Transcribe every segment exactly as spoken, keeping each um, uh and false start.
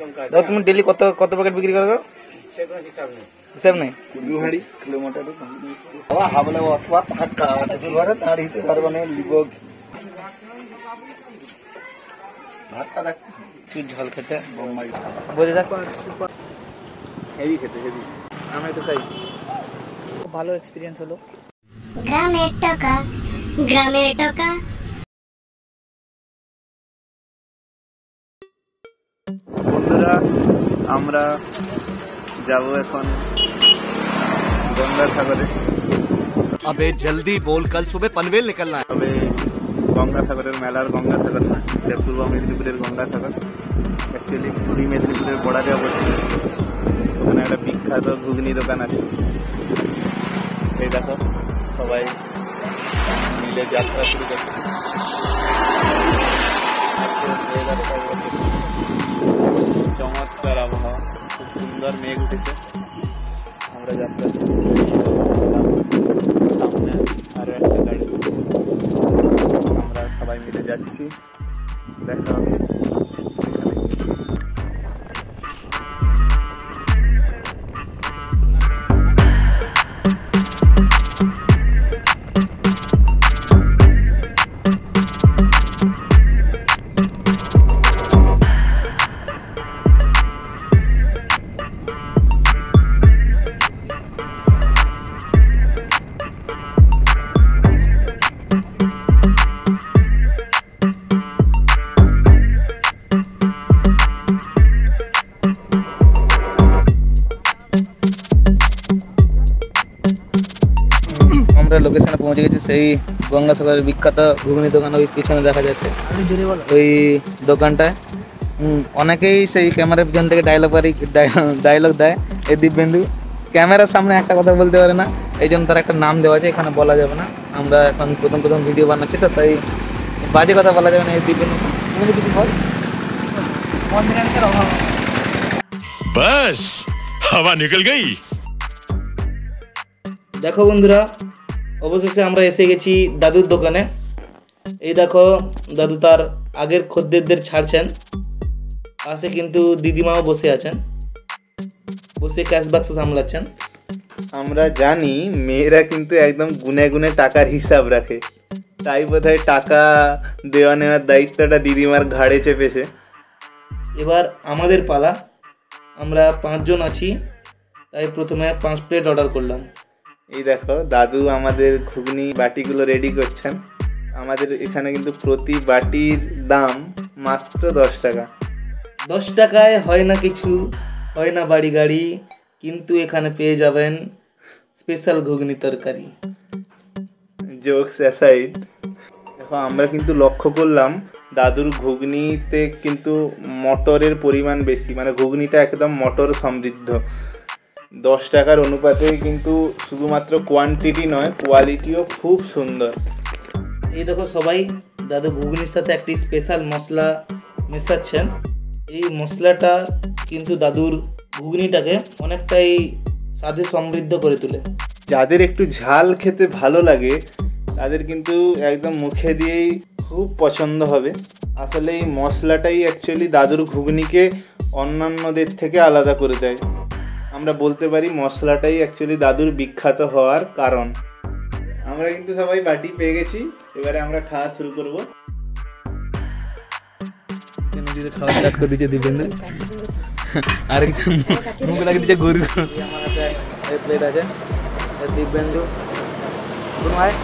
দাদা তুমি ডেলি কত কত প্যাকেট বিক্রি করো? হিসাব নেই। কিলোমিটার হাবলে অথবা হাটকা ঘরে তার হিতে পারবো না লিব ভাতটা দেখ তুই ঝাল খেতে বোঝে যাক সুপার হেভি খেতে হেভি আমি তো খাই। খুব ভালো এক্সপিরিয়েন্স হলো। গ্রামের টাকা গ্রামের টাকা। বন্ধুরা আমরা যাব এখন গঙ্গাসাগরে। अबे जल्दी बोल, कल सुबह पनवेल निकलना है। তবে গঙ্গাসাগরের মেলার গঙ্গাসাগর না, এটা পূর্ব মেদিনীপুরের গঙ্গাসাগর। অ্যাকচুয়ালি পূর্ব মেদিনীপুরের বর্ডারে অবস্থিত। ওখানে একটা বিখ্যাত ঘুগনি দোকান আছে। এই দেখো সবাই মিলে যাত্রা শুরু করছে। চমৎকার আবহাওয়া, খুব সুন্দর মেঘ উঠেছে। আমরা যাত্রা সামনে আরো একটা গাড়ি, আমরা সবাই মিলে যাচ্ছি। দেখা হবে লোকেশনে পৌঁছে গেছি। সেই গঙ্গাসাগরের বিখ্যাত ঘুগনি দোকান ওই পিছনে দেখা যাচ্ছে, ওই দোকানটায় অনেকেই সেই ক্যামেরার পিছন থেকে ডায়লগ ডায়লগ দেয়। এই দিব্যেন্দু ক্যামেরার সামনে একটা কথা বলতে পারে না, এই জন্য তার একটা নাম দেওয়া আছে, এখানে বলা যাবে না। আমরা এখন প্রথম প্রথম ভিডিও বানাচ্ছি তো, তাই বাজে কথা বলা যাবে না। এই দিব্যেন্দু তুমি কিছু বল। কনফিডেন্সের অভাব। বাস হাওয়া নিকল গই। দেখো বন্ধুরা, অবশেষে আমরা এসে গেছি দাদুর দোকানে। এই দেখো দাদু তার আগের খদ্দেরদের ছাড়ছেন, পাশে কিন্তু দিদিমাও বসে আছেন, বসে ক্যাশ বাক্স সামলাচ্ছেন। আমরা জানি মেয়েরা কিন্তু একদম গুনে গুনে টাকার হিসাব রাখে, তাই বোধহয় টাকা দেওয়া নেওয়ার দায়িত্বটা দিদিমার ঘাড়ে চেপেছে। এবার আমাদের পালা, আমরা পাঁচজন আছি, তাই প্রথমে পাঁচ প্লেট অর্ডার করলাম। এই দেখো দাদু আমাদের ঘুগনি বাটিগুলো রেডি করছেন। আমাদের এখানে কিন্তু প্রতি বাটির দাম মাত্র দশ টাকা। দশ টাকায় হয় না কিছু, হয় না বাড়ি গাড়ি, কিন্তু এখানে পেয়ে যাবেন স্পেশাল ঘুগনি তরকারি। জোকস অ্যাসাইড, দেখো আমরা কিন্তু লক্ষ্য করলাম দাদুর ঘুগনিতে কিন্তু মটরের পরিমাণ বেশি, মানে ঘুগনিটা একদম মটর সমৃদ্ধ। দশ টাকার অনুপাতে কিন্তু শুধুমাত্র কোয়ান্টিটি নয়, কোয়ালিটিও খুব সুন্দর। এই দেখো সবাই দাদু ঘুগনির সাথে একটি স্পেশাল মশলা মেশাচ্ছেন। এই মশলাটা কিন্তু দাদুর ঘুগনিটাকে অনেকটাই স্বাদে সমৃদ্ধ করে তোলে। যাদের একটু ঝাল খেতে ভালো লাগে তাদের কিন্তু একদম মুখে দিয়েই খুব পছন্দ হবে। আসলে এই মশলাটাই অ্যাকচুয়ালি দাদুর ঘুগনিকে অন্যান্যদের থেকে আলাদা করে দেয়। আমরা বলতে পারি মশলাটাই অ্যাকচুয়ালি দাদুর বিখ্যাত হওয়ার কারণ। আমরা কিন্তু সবাই বাটি পেয়ে গেছি, এবারে আমরা খাওয়া শুরু করবো। খাওয়া স্টার্ট করে দিচ্ছে দিবেন্দু, আর মুখ লাগিয়ে দিচ্ছে গরু। আমার হাতে প্লেট আছে, দিব্যেন্দু ভাই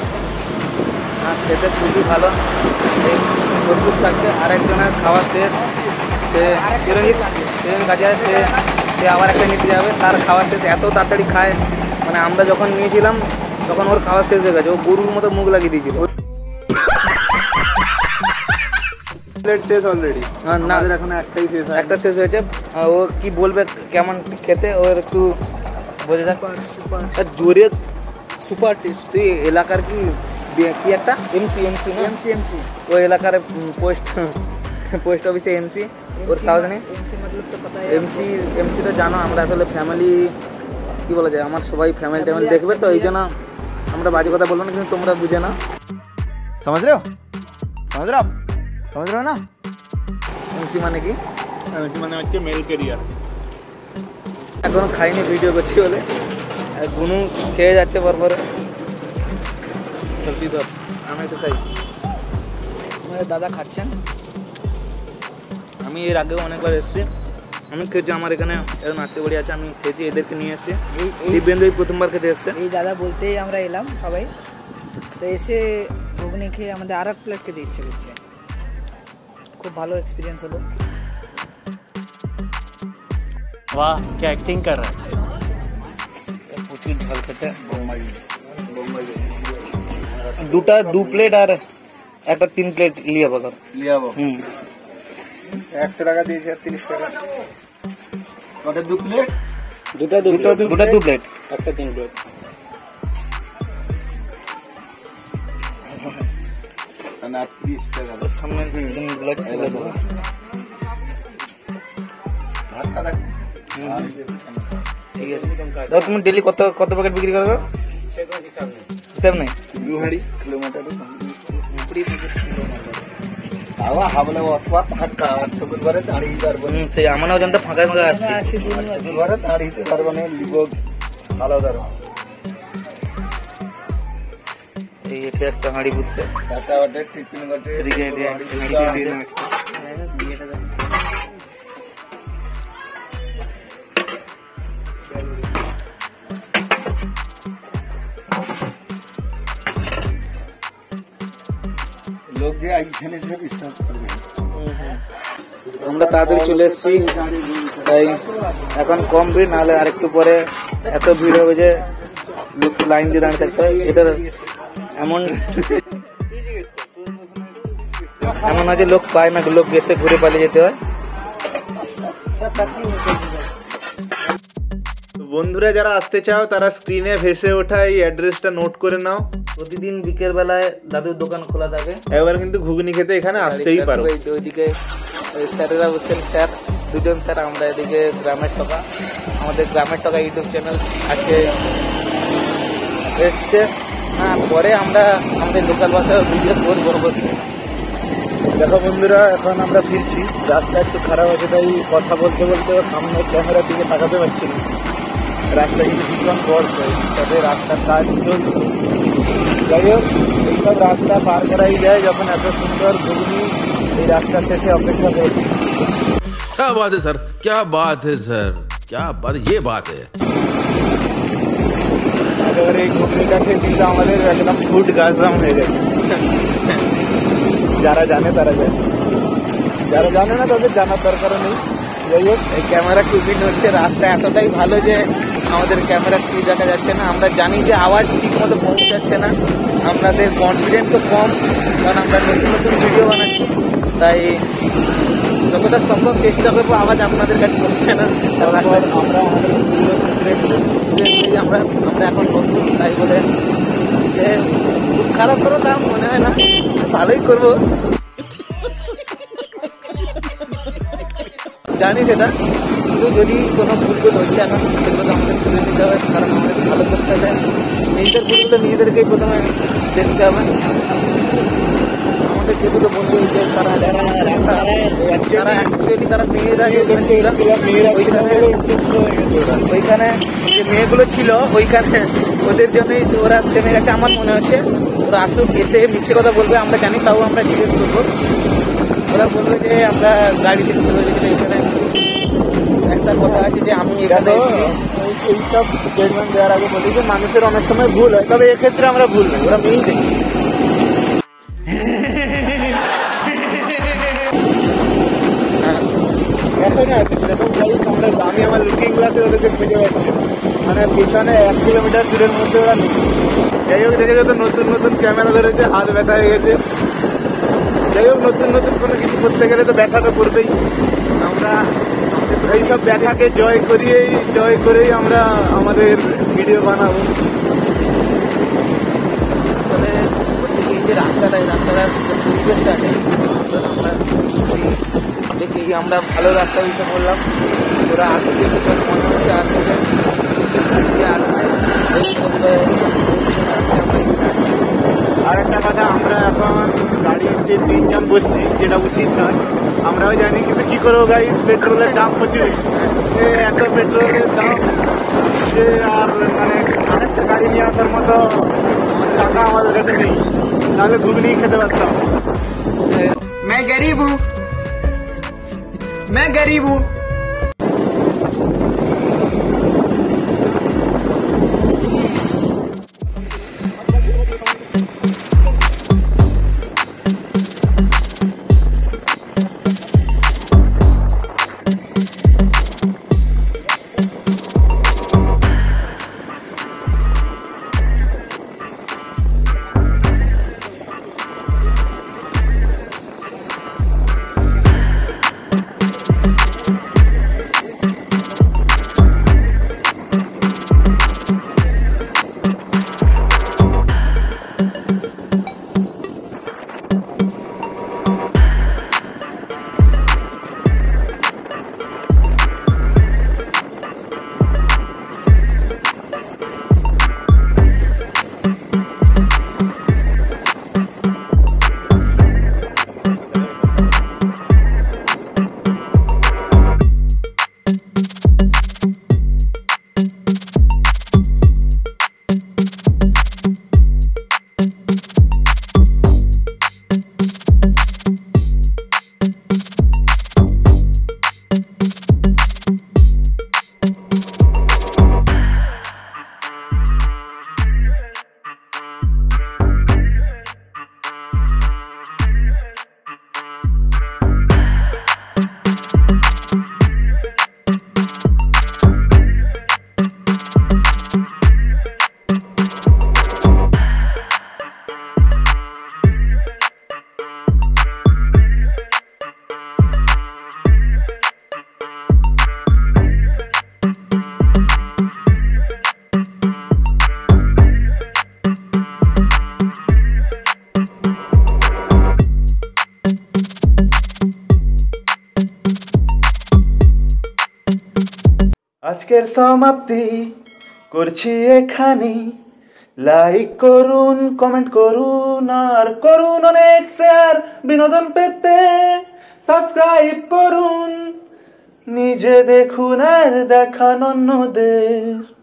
খেতে খুবই ভালো। এই তরমুজ থাকছে, আর একজনের খাওয়া শেষ, সে চিরঞ্জিত চিরঞ্জিত কাজে সে সে আবার একটা নিতে যাবে, তার খাওয়া শেষ। এত তাড়াতাড়ি খায়, মানে আমরা যখন নিয়েছিলাম তখন ওর খাওয়া শেষ হয়ে গেছে, ও গরুর মতো মুখ লাগিয়ে দিয়েছিল। প্লেট শেষ অলরেডি, না এখন একটাই শেষ, একটা শেষ হয়েছে। ও কি বলবে কেমন খেতে, ওর একটু বোঝা যাক। জোরে সুপার টেস্ট। তুই এলাকার কি কি একটা এমসি এমসি এমসি এমসি ওই এলাকার পোস্ট পোস্ট অফিসে এমসি, ওর সাহস নেই। এমসি এমসি তো জানো আমরা আসলে ফ্যামিলি কি বলা যায়, আমার সবাই ফ্যামিলি ট্যামিলি দেখবে, তো এই জন্য আমরা বাজে কথা বলবো না, কিন্তু তোমরা বুঝে না। समझ रहे हो समझ रहे हो आप समझ रहे हो ना। এমসি মানে কি? মানে হচ্ছে মেল ক্যারিয়ার। এখনো খাইনি, ভিডিও করছি বলে। আর গুনু খেয়ে যাচ্ছে পরপর সবজি। তো আমি তো খাই, আমাদের দাদা খাচ্ছেন। আমি এর আগেও অনেকবার এসেছি, আমি খেয়েছি। আমার এখানে এরকম আত্মীয় বাড়ি আছে, আমি খেয়েছি, এদেরকে নিয়ে এসেছি। দিব্যেন্দু প্রথমবার খেতে এসছে। এই দাদা বলতেই আমরা এলাম সবাই, তো এসে ঘুগনি খেয়ে আমাদের আর এক প্লেট খেতে ইচ্ছে করছে। খুব ভালো এক্সপিরিয়েন্স হলো। वाह क्या एक्टिंग कर रहा है। প্রচুর ঝাল খেতে। দুটা দু প্লেট আর একটা তিন প্লেট লিয়া বাগার লিয়াবো। হুম, একশো টাকা দিয়েছে আর তিরিশ টাকা। ওটা দু প্লেট, দুটা দুটো দুটা দু প্লেট, একটা তিন প্লেট। মানে তিরিশ টাকা। সামনে দিনগুলো ছেলে দেবো। ঠিক আছে দাদা, তুমি ডেলি কত কত প্যাকেট বিক্রি করবে? হিসাব নেই। দু হাঁড়ি কিলোমিটার সেই আমার ওজনটা ফাঁকায় ফাঁকা আসছে। এই এটা একটা হাঁড়ি বুঝছে। এদিকে লোক যে এইখানে সে বিশ্বাস করবে। আমরা তাড়াতাড়ি চলে এসেছি, তাই এখন কম ভিড়, নাহলে আরেকটু পরে এত ভিড় হবে যে লোক লাইন দিয়ে দাঁড়িয়ে থাকতে হয়। এটা এমন এমন আছে লোক পায় না, লোক গেছে ঘুরে পালিয়ে যেতে হয়। বন্ধুরা যারা আসতে চাও তারা স্ক্রিনে ভেসে ওঠা এই অ্যাড্রেসটা নোট করে নাও। প্রতিদিন বিকেল বেলায় দাদুর দোকান খোলা থাকে। একবার কিন্তু ঘুগনি খেতে এখানে আসতেই পারো। ওইদিকে স্যারেরা বসছেন, স্যার দুজন স্যার, আমরা এদিকে গ্রামের টকা, আমাদের গ্রামের টকা ইউটিউব চ্যানেল আজকে এসছে। হ্যাঁ, পরে আমরা আমাদের লোকাল ভাষায় ভিডিও করবো বসে। দেখো বন্ধুরা, এখন আমরা ফিরছি, রাস্তা একটু খারাপ আছে, তাই কথা বলতে বলতে সামনে ক্যামেরার দিকে তাকাতে পারছি না। রাস্তা কিন্তু ভীষণ বড়, তবে রাস্তার কাজ চলছে। যাই হোক, এইসব রাস্তা পার করাই যায় যখন এত সুন্দর ঘুগনি এই রাস্তার শেষে অপেক্ষা করছি। क्या बात है सर, क्या बात है सर, क्या बात, ये बात है। একেবারে এই ঘুগনিটা খেয়ে কিন্তু আমাদের একদম ফুড গাছরাম হয়ে গেছে। যারা জানে তারা জানে, যারা জানে না তাদের জানার দরকার নেই। যাই হোক, এই ক্যামেরা টুবিন হচ্ছে, রাস্তা এতটাই ভালো যে আমাদের ক্যামেরা স্পিড দেখা যাচ্ছে না। আমরা জানি যে আওয়াজ ঠিক মতো পৌঁছাচ্ছে না, আমাদের কনফিডেন্সও কম, কারণ আমরা নতুন নতুন ভিডিও বানাচ্ছি। তাই যতটা সম্ভব চেষ্টা করবো আওয়াজ আপনাদের কাছে পৌঁছে না। আমরা আমাদের আমরা আমরা এখন নতুন, তাই বলে যে খুব খারাপ করো তা মনে হয় না, ভালোই করবো জানি সেটা। কিন্তু যদি কোনো ভুলগুলো হচ্ছে এখন সেগুলো তো আমাদের তুলে নিতে হবে, কারণ আমাদের ভালো করতে হবে। নিজেদের ভুলগুলো নিজেদেরকেই প্রথমে দেখতে হবে। আমাদের যেগুলো বন্ধু হয়েছে তারা তারা অ্যাকচুয়ালি তারা মেয়েরা ওইখানে যে মেয়েগুলো ছিল ওইখানে ওদের জন্যই ওরা থেমে গেছে আমার মনে হচ্ছে। ওরা আসুক, এসে মিথ্যে কথা বলবে আমরা জানি, তাও আমরা জিজ্ঞেস করবো। ওরা বলবে যে আমরা গাড়িতে চলে গেলে এখানে একটা কথা আছে যে আমি এখানে এইসব স্টেটমেন্ট দেওয়ার আগে বলি যে মানুষের অনেক সময় ভুল হয়, তবে এক্ষেত্রে আমরা ভুল নেই, ওরা মেয়েই দেখি। আমি আমার লুকিং গ্লাসে ওদেরকে খুঁজে পাচ্ছি, মানে পিছনে এক কিলোমিটার দূরের মধ্যে ওরা নেই। যাই হোক, দেখে যত নতুন নতুন ক্যামেরা ধরেছে, হাত ব্যথা হয়ে গেছে। যাই হোক, নতুন নতুন কোনো কিছু করতে গেলে তো ব্যথাটা করবেই। আমরা এইসব ব্যথাকে জয় করিয়েই জয় করেই আমরা আমাদের ভিডিও বানাবো। তাহলে এই যে রাস্তাটা, এই রাস্তাটার পরিবেশটা আছে, আমরা দেখি আমরা ভালো রাস্তা দিতে বললাম। ওরা আসছে, মনে হচ্ছে আসছে আসছে আসছে আর একটা কথা, আমরা এখন গাড়ির যে তিনজন বসছি, যেটা উচিত নয়, আমরাও জানি, কিন্তু কি করবো গাইস, পেট্রোলের দাম প্রচুর, এত পেট্রোলের দাম যে আর মানে আরেকটা গাড়ি নিয়ে আসার মতো টাকা আমাদের কাছে নেই, তাহলে ঘুগনি খেতে পারতাম। मैं गरीब हूँ, मैं गरीब हूँ। আজকের সমাপ্তি করছি এখানে। লাইক করুন, কমেন্ট করুন, আর করুন অনেক শেয়ার। বিনোদন পেতে সাবস্ক্রাইব করুন, নিজে দেখুন আর দেখান অন্যদের।